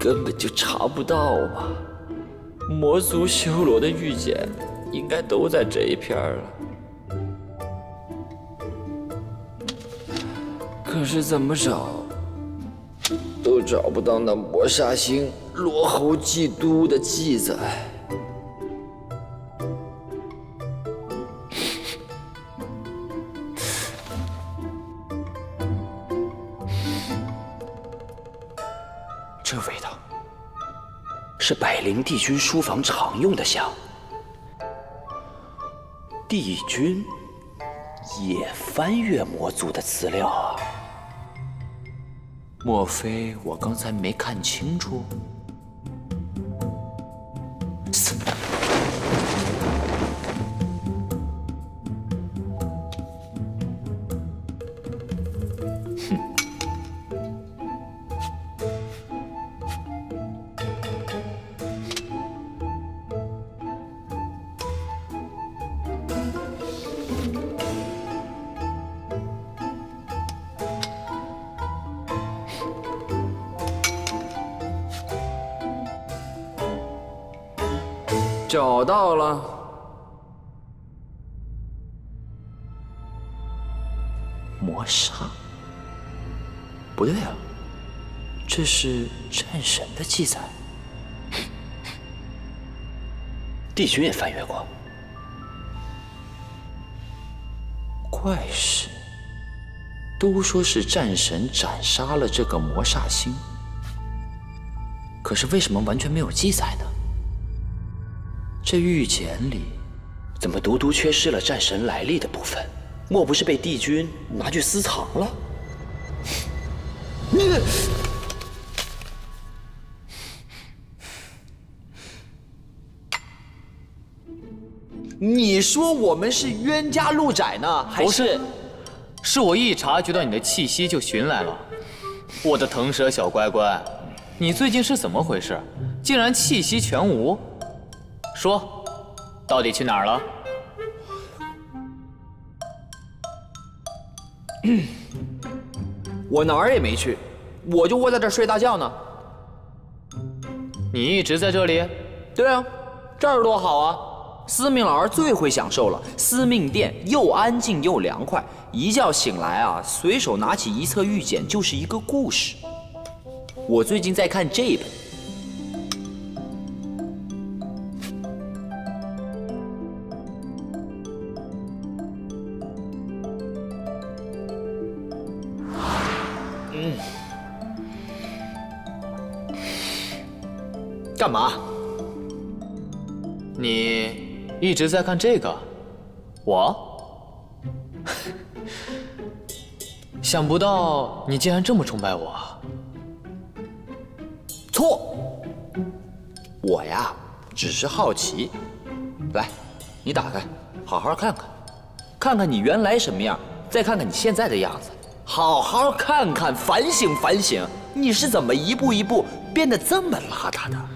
根本就查不到嘛。魔族修罗的玉简应该都在这一片了，可是怎么找都找不到那魔煞星罗侯祭都的记载。 这味道是百灵帝君书房常用的香。帝君也翻阅魔族的资料啊？莫非我刚才没看清楚？ 找到了， 魔煞？不对啊，这是战神的记载。帝君也翻阅过。怪事，都说是战神斩杀了这个魔煞星，可是为什么完全没有记载呢？这玉简里怎么独独缺失了战神来历的部分？莫不是被帝君拿去私藏了？ 你说我们是冤家路窄呢，还是？ 是我一察觉到你的气息就寻来了。我的腾蛇小乖乖，你最近是怎么回事？竟然气息全无？说，到底去哪儿了？ 我哪儿也没去，我就窝在这儿睡大觉呢。 你一直在这里？ 对啊，这儿多好啊！司命老儿最会享受了，司命殿又安静又凉快，一觉醒来啊，随手拿起一册玉简就是一个故事。我最近在看这本。干嘛？ 你一直在看这个？我？想不到你竟然这么崇拜我。 错，我呀只是好奇。来，你打开，好好看看，看看你原来什么样，再看看你现在的样子，好好看看，反省反省，你是怎么一步一步变得这么邋遢的？